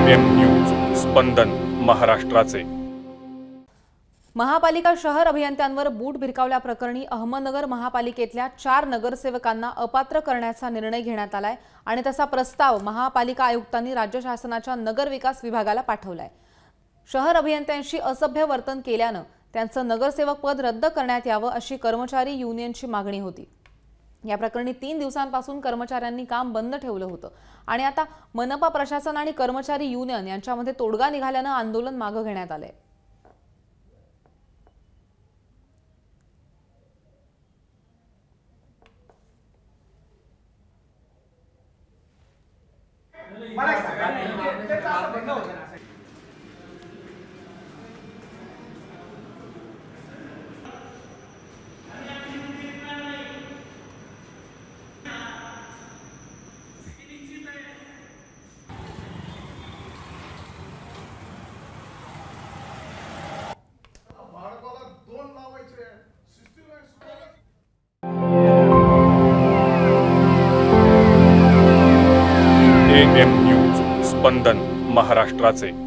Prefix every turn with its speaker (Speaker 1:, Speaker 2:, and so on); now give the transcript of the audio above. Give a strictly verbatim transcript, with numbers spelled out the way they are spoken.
Speaker 1: M news स्पंदन महाराष्ट्राचे।
Speaker 2: महापालिका शहर अभियंत्यांवर बूट भिरकावल्याप्रकरणी अहमदनगर महापालिकेतल्या चार नगरसेवकांना अपात्र करण्याचा निर्णय घेण्यात आलाय आणि तसा प्रस्ताव महापालिका आयुक्तांनी राज्य शासनाच्या नगर विकास विभागाला पाठवलाय। शहर अभियंत्यांशी असभ्य वर्तन केल्याने त्यांचं नगरसेवक पद रद्द करण्यात यावं अशी कर्मचारी युनियनची मागणी होती। या प्रकरणी तीन दिवसांपासून कर्मचाऱ्यांनी काम बंद ठेवलं होतं आणि आता मनपा प्रशासन आणि कर्मचारी युनियन यांच्यामध्ये तोडगा निघाल्याने आंदोलन मागे घेण्यात आले।
Speaker 1: एम न्यूज स्पंदन महाराष्ट्राचे।